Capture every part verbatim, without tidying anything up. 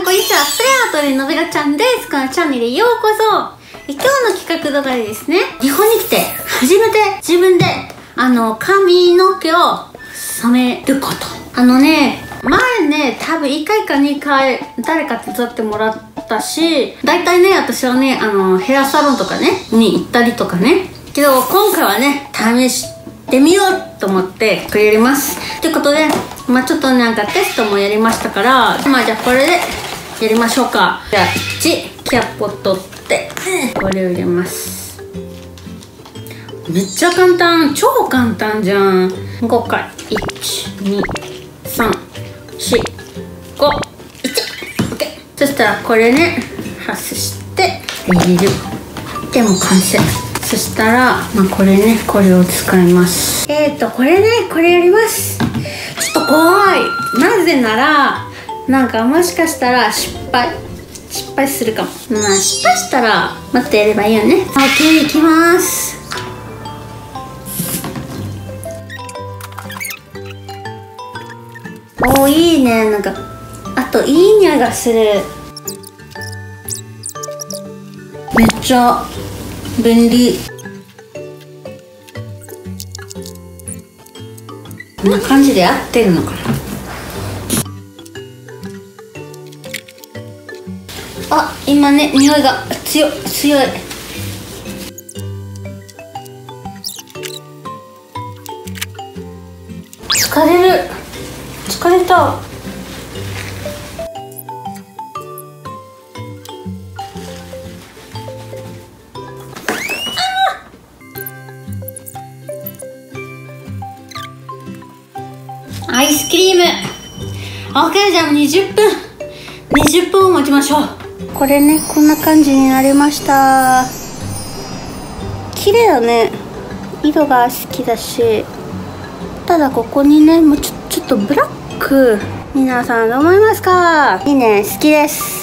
こんにちは。プレアートでのびらちゃんです。このチャンネルへようこそ。え今日の企画動画でですね、日本に来て初めて自分であの髪の毛を染めること。あのね、前ね、多分いっかいかにかい誰か手伝ってもらったし、大体ね、私はね、あのヘアサロンとかねに行ったりとかね。けど今回はね、試してみようと思ってこれやります。ということで、まあちょっとなんかテストもやりましたから、まあじゃあこれでやりましょうか。じゃあいちキャップを取ってこれを入れます。めっちゃ簡単、超簡単じゃん。ごかい、いち、に、さん、よん、ご、いち、オッケー。そしたらこれね外して入れる。でも完成。そしたら、まあ、これね、これを使います。えーとこれね、これやります。ちょっと怖い。なぜならなんかもしかしたら失敗失敗するかも。まあ失敗したら待ってやればいいよね。オッケー、いきます。おー、いいね。なんかあといい匂いがする。めっちゃ便利。こんな感じで合ってるのかな。あ、今ね、匂いが強い強い。疲れる。疲れた。アイスクリーム。オッケー、じゃあにじゅっぷんにじゅっぷんを待ちましょう。これね、こんな感じになりました。綺麗だね。色が好きだし、ただここにね、もうちょちょっとブラック。皆さんどう思いますか？いいね、好きです。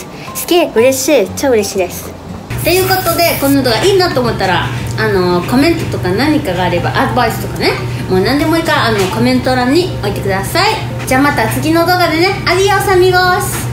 好き、嬉しい、超嬉しいです。ということで、この動画いいなと思ったら、あのコメントとか何かがあれば、アドバイスとかね、もう何でもいいからあのコメント欄に置いてください。じゃあまた次の動画でね。アディオスアミゴス。